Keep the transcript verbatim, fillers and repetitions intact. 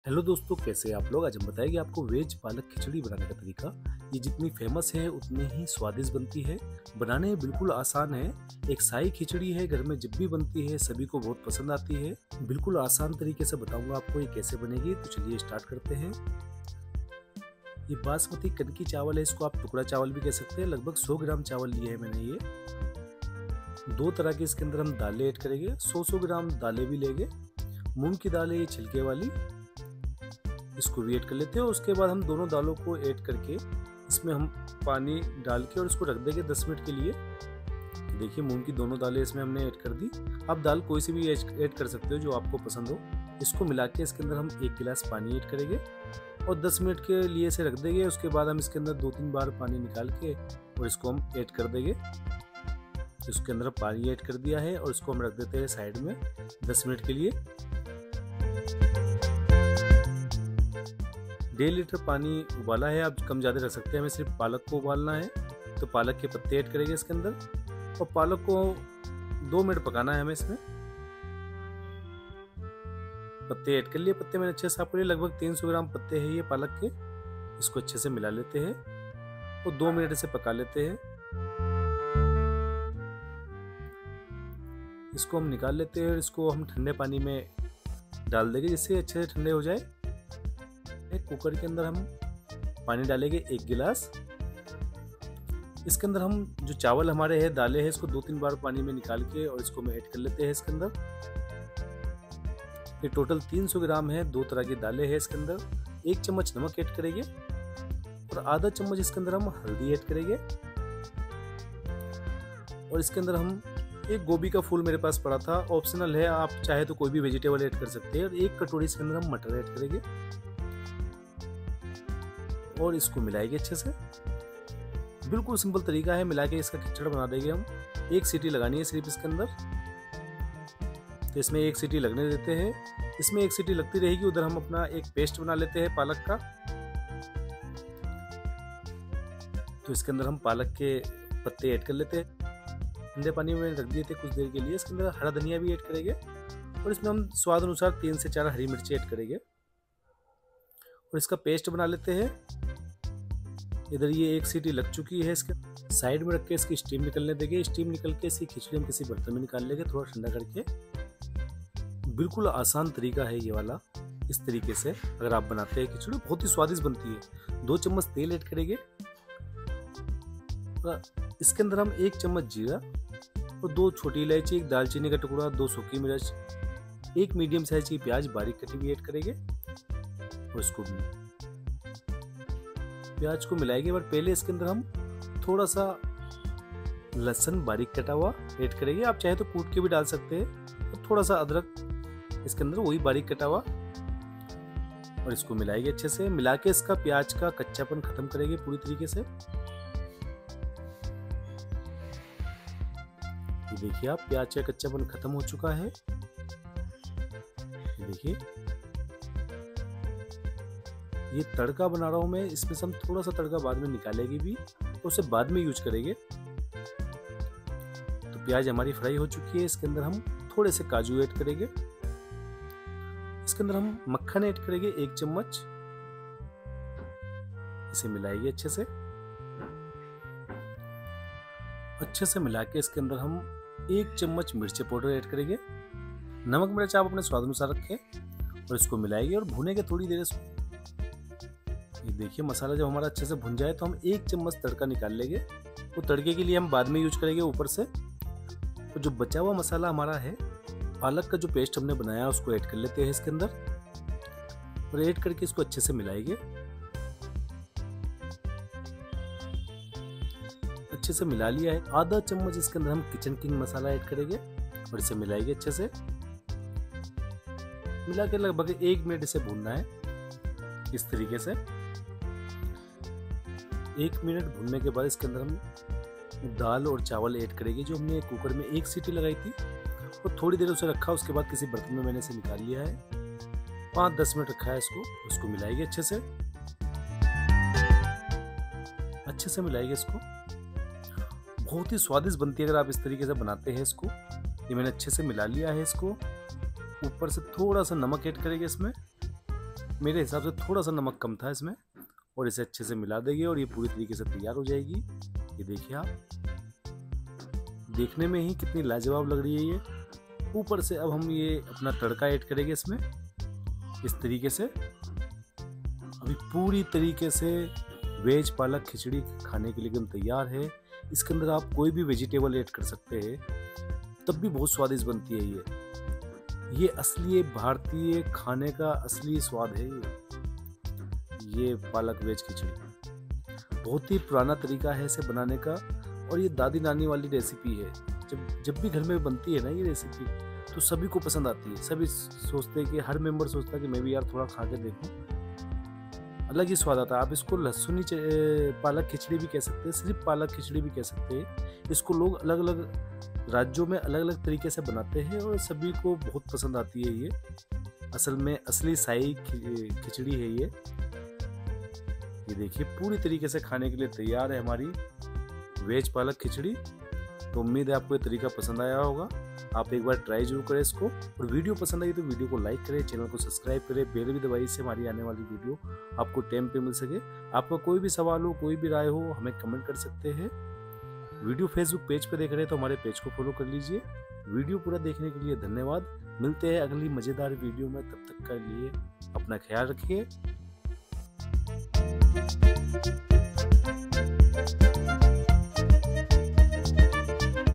Hello दोस्तों, कैसे हैं आप लोग। आज हम बताएंगे आपको वेज पालक खिचड़ी बनाने का तरीका। ये जितनी फेमस है उतनी ही स्वादिष्ट बनती है। बनाने में बिल्कुल आसान है। एक शाही खिचड़ी है, घर में जब भी बनती है सभी को बहुत पसंद आती है। बिल्कुल आसान तरीके से बताऊंगा आपको ये कैसे बनेगी। तो चलिए स्टार्ट करते हैं। ये बासमती कनकी चावल है, इसको आप टुकड़ा चावल भी कह सकते हैं। लगभग सौ ग्राम चावल लिए है मैंने। ये दो तरह के इसके अंदर हम दालें ऐड करेंगे। सौ सौ ग्राम दालें भी लेंगे। मूंग की दाल है ये, छिलके वाली, इसको भी ऐड कर लेते हैं। उसके बाद हम दोनों दालों को ऐड करके इसमें हम पानी डाल के और इसको रख देंगे दस मिनट के लिए। देखिए मूंग की दोनों दालें इसमें हमने ऐड कर दी। आप दाल कोई सी भी ऐड कर सकते हो जो आपको पसंद हो। इसको मिला के इसके अंदर हम एक गिलास पानी ऐड करेंगे और दस मिनट के लिए इसे रख देंगे। उसके बाद हम इसके अंदर दो तीन बार पानी निकाल के और इसको हम ऐड कर देंगे। इसके अंदर पानी ऐड कर दिया है और इसको हम रख देते हैं साइड में दस मिनट के लिए। डेढ़ लीटर पानी उबाला है, आप कम ज़्यादा रख सकते हैं। हमें सिर्फ पालक को उबालना है। तो पालक के पत्ते ऐड करेंगे इसके अंदर और पालक को दो मिनट पकाना है हमें इसमें। पत्ते ऐड कर लिए। पत्ते मैंने अच्छे से साफ कर लिए। लगभग तीन सौ ग्राम पत्ते हैं ये पालक के। इसको अच्छे से मिला लेते हैं और दो मिनट से पका लेते हैं। इसको हम निकाल लेते हैं और इसको हम ठंडे पानी में डाल देंगे जिससे अच्छे से ठंडे हो जाए। एक कुकर के अंदर हम पानी डालेंगे एक गिलास। इसके अंदर हम जो चावल हमारे हैं, दालें हैं, इसको दो तीन बार पानी में निकाल के और इसको हम ऐड कर लेते हैं इसके अंदर। ये टोटल तीन सौ ग्राम है। दो तरह की दालें हैं इसके अंदर। एक चम्मच नमक ऐड करेंगे और आधा चम्मच इसके अंदर हम हल्दी ऐड करेंगे। और इसके अंदर हम एक गोभी का फूल मेरे पास पड़ा था, ऑप्शनल है, आप चाहे तो कोई भी वेजिटेबल ऐड कर सकते हैं। और एक कटोरी इसके अंदर हम मटर ऐड करेंगे और इसको मिलाएंगे अच्छे से। बिल्कुल सिंपल तरीका है, मिला के इसका खिचड़ बना देंगे हम। एक सीटी लगानी है सिर्फ इसके अंदर। तो इसमें एक सीटी लगने देते हैं। इसमें एक सीटी लगती रहेगी। उधर हम अपना एक पेस्ट बना लेते हैं पालक का। तो इसके अंदर हम पालक के पत्ते ऐड कर लेते हैं। ठंडे पानी में रख दिए थे कुछ देर के लिए। इसके अंदर हरा धनिया भी ऐड करेंगे और इसमें हम स्वाद अनुसार तीन से चार हरी मिर्ची ऐड करेंगे और इसका पेस्ट बना लेते हैं। इधर ये एक सीटी लग चुकी है। इसके साइड में रख के इसकी स्टीम निकलने देंगे। स्टीम निकल के इसकी खिचड़ी हम किसी बर्तन में निकाल लेंगे थोड़ा ठंडा करके। बिल्कुल आसान तरीका है ये वाला। इस तरीके से अगर आप बनाते हैं खिचड़ी बहुत ही स्वादिष्ट बनती है। दो चम्मच तेल ऐड करेंगे। इसके अंदर हम एक चम्मच जीरा और दो छोटी इलायची, एक दालचीनी का टुकड़ा, दो सूखी मिर्च, एक मीडियम साइज की प्याज बारीक कटी हुई ऐड करेंगे और इसको प्याज को मिलाएंगे। पर पहले इसके अंदर हम थोड़ा सा लहसुन बारीक कटा हुआ ऐड करेंगे। आप चाहे तो कूट के भी डाल सकते हैं। और थोड़ा सा अदरक इसके अंदर वही बारीक कटा हुआ और इसको मिलाएंगे अच्छे से। मिला के इसका प्याज का कच्चापन खत्म करेंगे पूरी तरीके से। ये देखिए आप, प्याज का कच्चापन खत्म हो चुका है। देखिए ये तड़का बना रहा हूं मैं। इसमें से हम थोड़ा सा तड़का बाद में निकालेंगे भी तो उसे बाद में यूज करेंगे। तो प्याज हमारी फ्राई हो चुकी है। इसके अंदर हम थोड़े से काजू ऐड करेंगे। इसके अंदर हम मक्खन ऐड करेंगे एक चम्मच। इसे मिलाएंगे अच्छे से। अच्छे से मिला के इसके अंदर हम एक चम्मच मिर्ची पाउडर ऐड करेंगे। नमक मिर्च आप अपने स्वाद अनुसार रखें और इसको मिलाएंगे और भुनेंगे थोड़ी देर इसको। ये देखिए मसाला जब हमारा अच्छे से भुन जाए तो हम एक चम्मच तड़का निकाल लेंगे। वो तड़के के लिए हम बाद में यूज करेंगे ऊपर से। तो जो बचा हुआ मसाला हमारा है, पालक का जो पेस्ट हमने बनाया उसको ऐड कर लेते हैं इसके अंदर और ऐड करके इसको अच्छे से मिलाएंगे। अच्छे से मिला लिया है। आधा चम्मच इसके अंदर हम किचन किंग मसाला ऐड करेंगे और इसे मिलाएंगे अच्छे से। मिला के लगभग एक मिनट इसे भूनना है इस तरीके से। एक मिनट भूनने के बाद इसके अंदर हम दाल और चावल ऐड करेंगे जो हमने कुकर में एक सीटी लगाई थी और थोड़ी देर उसे रखा। उसके बाद किसी बर्तन में मैंने इसे निकाल लिया है। पाँच दस मिनट रखा है इसको। उसको मिलाएंगे अच्छे से। अच्छे से मिलाएंगे इसको। बहुत ही स्वादिष्ट बनती है अगर आप इस तरीके से बनाते हैं इसको। ये मैंने अच्छे से मिला लिया है इसको। ऊपर से थोड़ा सा नमक ऐड करेंगे इसमें मेरे हिसाब से थोड़ा सा नमक कम था इसमें, और इसे अच्छे से मिला देंगे और ये पूरी तरीके से तैयार हो जाएगी। ये देखिए आप, देखने में ही कितनी लाजवाब लग रही है ये। ऊपर से अब हम ये अपना तड़का ऐड करेंगे इसमें इस तरीके से। अभी पूरी तरीके से वेज पालक खिचड़ी खाने के लिए एकदम तैयार है। इसके अंदर आप कोई भी वेजिटेबल ऐड कर सकते हैं, तब भी बहुत स्वादिष्ट बनती है ये। ये असली भारतीय खाने का असली स्वाद है ये ये पालक वेज खिचड़ी। बहुत ही पुराना तरीका है इसे बनाने का, और ये दादी नानी वाली रेसिपी है। जब जब भी घर में बनती है ना ये रेसिपी, तो सभी को पसंद आती है। सभी सोचते हैं कि हर मेंबर सोचता है कि मैं भी यार थोड़ा खा के देखूं, अलग ही स्वाद आता है। आप इसको लहसुनी पालक खिचड़ी भी कह सकते हैं, सिर्फ पालक खिचड़ी भी कह सकते हैं। इसको लोग अलग अलग राज्यों में अलग अलग तरीके से बनाते हैं और सभी को बहुत पसंद आती है ये। असल में असली शाही खिचड़ी है ये। ये देखिए पूरी तरीके से खाने के लिए तैयार है हमारी वेज पालक खिचड़ी। तो उम्मीद है आपको ये तरीका पसंद आया होगा। आप एक बार ट्राई जरूर करें इसको, और वीडियो पसंद आई तो वीडियो को लाइक करें, चैनल को सब्सक्राइब करें, बेल भी दबाइए, इससे हमारी आने वाली वीडियो आपको टाइम पे मिल सके। आपका कोई भी सवाल हो, कोई भी राय हो, हमें कमेंट कर सकते हैं। वीडियो फेसबुक पेज पे देख रहे हैं तो हमारे पेज को फॉलो कर लीजिए। वीडियो पूरा देखने के लिए धन्यवाद। मिलते हैं अगली मजेदार वीडियो में, तब तक के लिए अपना ख्याल रखिए।